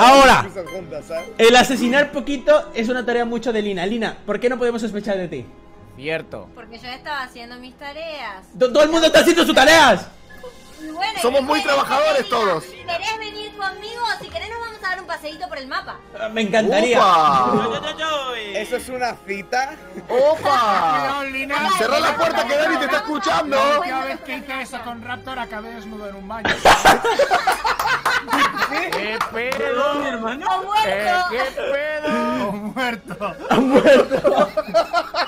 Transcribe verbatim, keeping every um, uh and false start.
Ahora, pisos juntos, ¿sabes? el asesinar poquito es una tarea mucho de Lina. Lina, ¿por qué no podemos sospechar de ti? Cierto. Porque yo estaba haciendo mis tareas. To- Todo el mundo está haciendo sus tareas. Y bueno, Somos ¿qué muy querés que trabajadores te diga? todos. ¿Querés venir conmigo? Si querés nos vamos a dar un paseíto por el mapa. Ah, Me encantaría. ¡Opa! ¿Eso es una cita? ¡Opa! Lina. Cerrá la puerta que Dani te está escuchando. La última vez que hice eso con Raptor acabé desnudo en un baño. ¿Qué pedo, mi hermano? ¡O muerto! Eh, ¿Qué pedo? O muerto. Ha muerto.